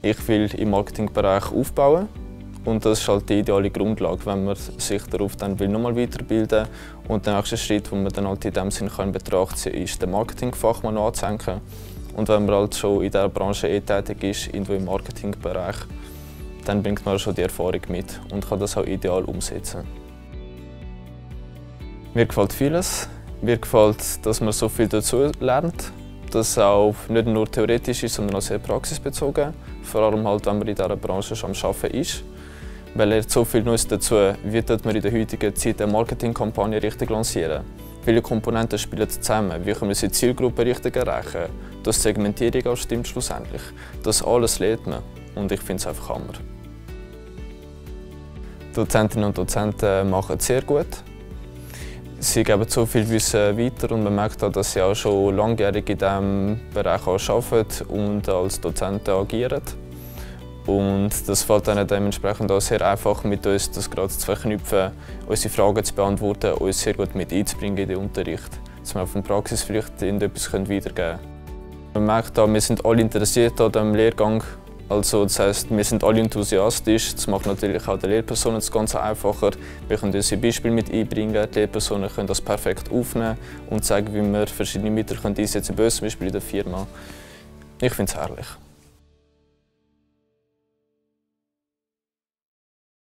Ich will im Marketingbereich aufbauen und das ist halt die ideale Grundlage, wenn man sich darauf dann nochmal weiterbilden will. Und der nächste Schritt, den man dann halt in dem Sinne in Betracht ziehen kann, ist, den Marketingfachmann anzuhängen. Und wenn man halt schon in dieser Branche tätig ist, irgendwo im Marketingbereich, dann bringt man schon die Erfahrung mit und kann das auch ideal umsetzen. Mir gefällt vieles. Mir gefällt, dass man so viel dazu lernt, dass es auch nicht nur theoretisch ist, sondern auch sehr praxisbezogen. Vor allem halt, wenn man in dieser Branche schon am Arbeiten ist. Man lernt so viel Neues dazu, wie man in der heutigen Zeit eine Marketingkampagne richtig lancieren. Viele Komponenten spielen zusammen. Wie können wir die Zielgruppe richtig erreichen? Dass die Segmentierung auch stimmt schlussendlich. Das alles lernt man und ich finde es einfach Hammer. Die Dozentinnen und Dozenten machen es sehr gut. Sie geben so viel Wissen weiter und man merkt auch, dass sie auch schon langjährig in diesem Bereich arbeiten und als Dozenten agieren. Und das fällt ihnen dementsprechend auch sehr einfach, mit uns das gerade zu verknüpfen, unsere Fragen zu beantworten, uns sehr gut mit einzubringen in den Unterricht, dass wir auf der Praxis vielleicht etwas weitergeben können. Man merkt auch, wir sind alle interessiert an diesem Lehrgang. Also, das heisst, wir sind alle enthusiastisch. Das macht natürlich auch den Lehrpersonen das Ganze einfacher. Wir können unsere Beispiele mit einbringen. Die Lehrpersonen können das perfekt aufnehmen und zeigen, wie wir verschiedene Mittel einsetzen können, zum Beispiel in der Firma. Ich finde es herrlich.